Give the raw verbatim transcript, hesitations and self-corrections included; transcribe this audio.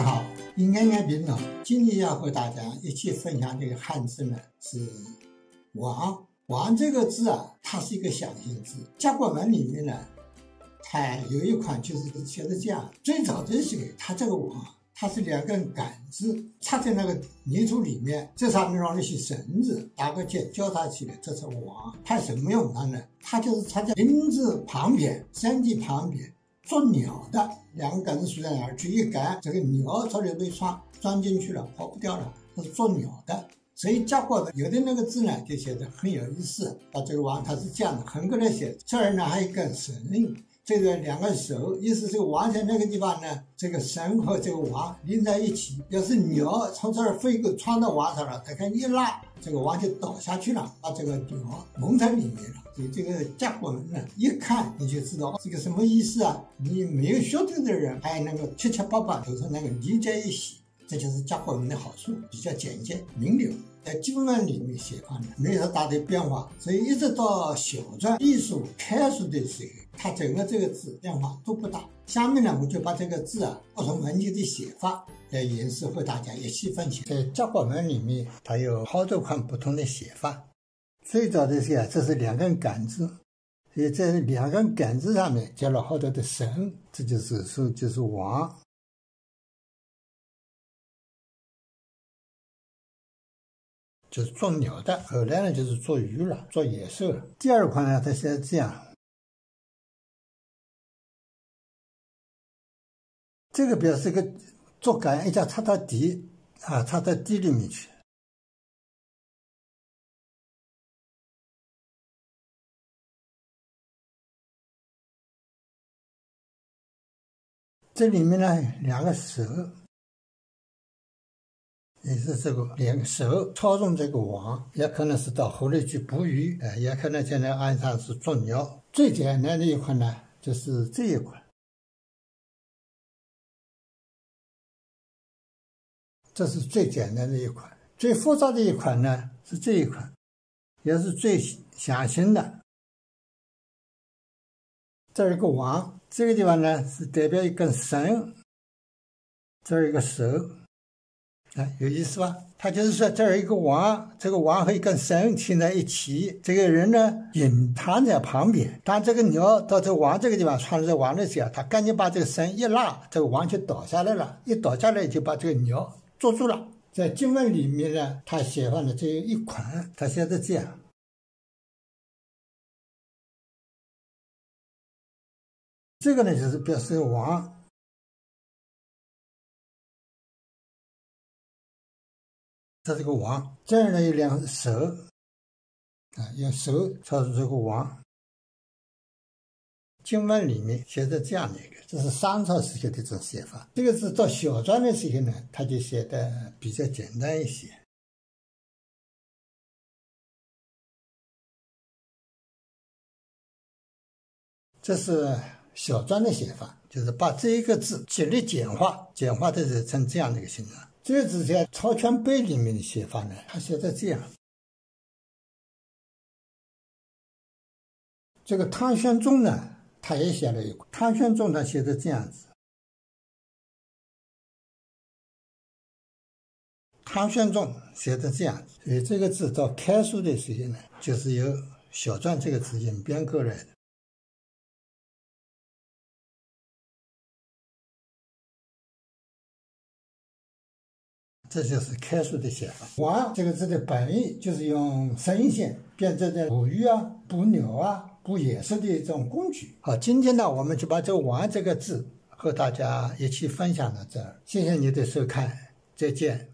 家好，应该爱频道今天要和大家一起分享这个汉字呢，是王。王这个字啊，它是一个象形字。甲骨文里面呢，它有一款就是写的这样。最早的时候，它这个王，它是两根杆子插在那个泥土里面，这上面让那些绳子搭个结交叉起来，这是王。它什么用它呢？它就是插在林子旁边、山地旁边捉鸟的，两个杆子竖在那儿，去一杆，这个鸟朝里被穿钻进去了，跑不掉了，它是捉鸟的。所以甲骨文有的那个字呢，就写的很有意思。啊，这个王它是这样的，横过来写，这儿呢还有一根绳，这个两个手，意思这个王在那个地方呢，这个绳和这个王连在一起。要是鸟从这儿飞过，穿到王上了，它看一拉，这个王就倒下去了，把这个鸟蒙在里面了。所以这个甲骨文呢，一看你就知道这个什么意思啊？你没有学对的人，还能够七七八八都是那个理解一些。这就是甲骨文的好处，比较简洁明了。在经文里面写法呢，没有大的变化，所以一直到小篆、隶书、楷书的时候，它整个这个字变化都不大。下面呢，我就把这个字啊不同文体的写法来演示，和大家一起分享。在甲骨文里面，它有好多款不同的写法。最早的时候，这是两根杆子，所以在两根杆子上面加了好多的绳，这就是说就是王。就是捉鸟的，后来呢就是捉鱼了，捉野兽了。第二款呢，它写这样，这个表示一个竹竿一下插到底啊，插到地里面去。这里面呢两个手。也是这个两个手操纵这个网，也可能是到河里去捕鱼，呃，也可能在那岸上是捉鸟。最简单的一款呢，就是这一款，这是最简单的一款。最复杂的一款呢是这一款，也是最象形的。这儿一个网，这个地方呢是代表一根绳，这儿一个手。啊，有意思吧？他就是说这儿一个王，这个王和一根绳牵在一起，这个人呢隐躺在旁边。当这个鸟到这个王这个地方穿着王的时候，他赶紧把这个绳一拉，这个王就倒下来了，一倒下来就把这个鸟捉住了。在经文里面呢，他写法呢只有一款，他写的这样。这个呢就是表示王。这是个王，这儿呢有两手，啊，用手操作这个王。经文里面写的这样的一个，这是商朝时期的这种写法。这个字到小篆的时候呢，它就写的比较简单一些。这是小篆的写法，就是把这一个字极力简化，简化的是成这样的一个形状。这个字在曹全碑里面的写法呢，他写的这样。这个唐玄宗呢，他也写了一个，唐玄宗他写的这样子。唐玄宗写的这样，所以这个字到楷书的时候呢，就是由小篆这个字演变过来的。这就是楷书的写法。王这个字的本意就是用绳线变成的捕鱼啊、捕鸟啊、捕野兽的一种工具。好，今天呢，我们就把这个王这个字和大家一起分享到这儿。谢谢你的收看，再见。